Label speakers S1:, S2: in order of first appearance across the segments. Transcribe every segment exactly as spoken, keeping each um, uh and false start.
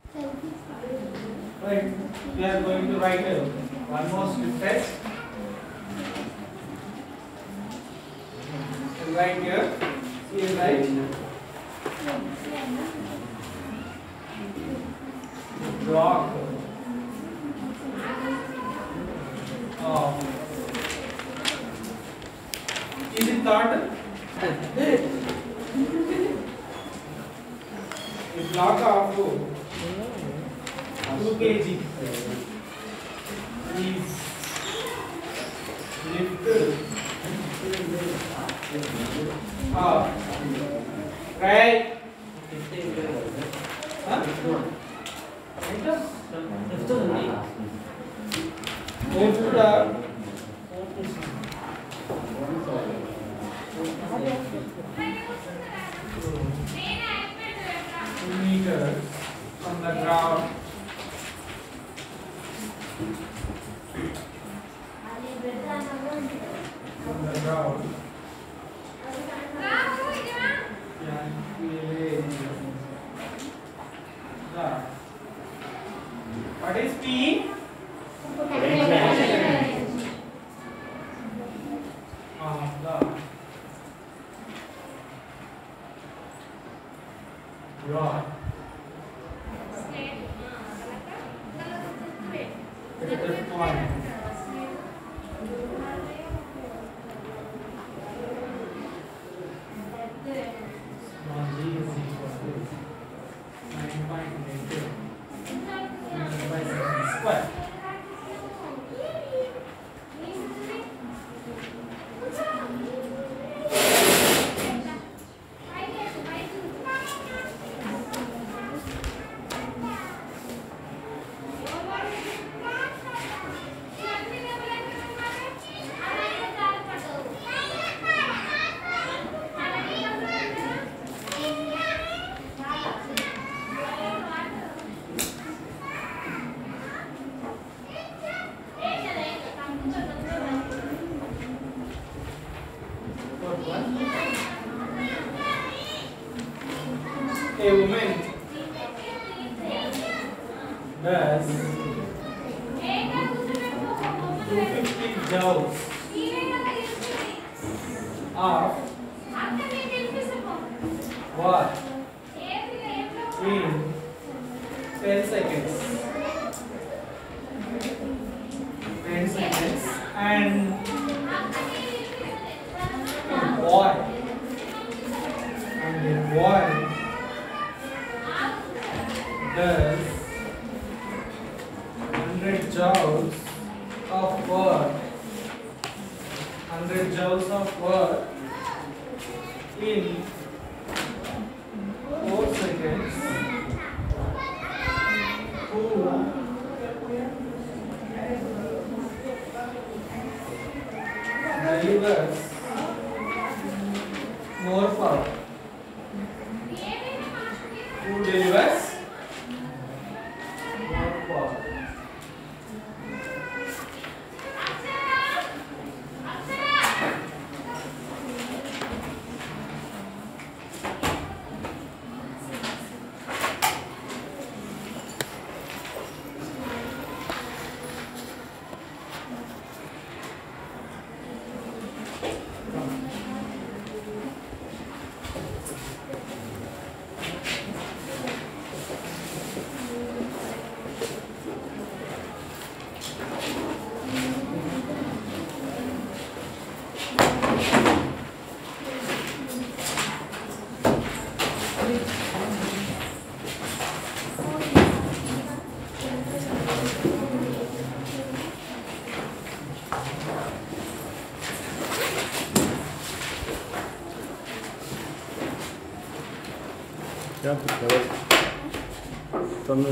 S1: Right. We are going to write a one more strip test. We'll write here. See, write block of. Is it thought? A block of two kilograms is lifted up. Right? Huh? Lift up two meters from the ground. From the ground. Yeah. What is P? Ah, the rod. It is the point. Small g is equal to nine point eight two by section square. A woman does two hundred fifty joules of what in ten seconds. ten seconds and a boy and a boy does one hundred joules of work one hundred joules of work in four seconds. Who delivers more power? Who delivers more power?
S2: क्या खबर Tannu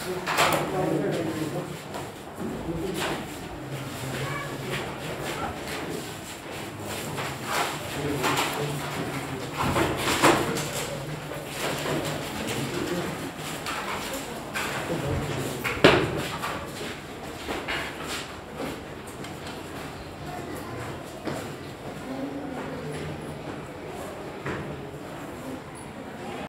S1: Thank you.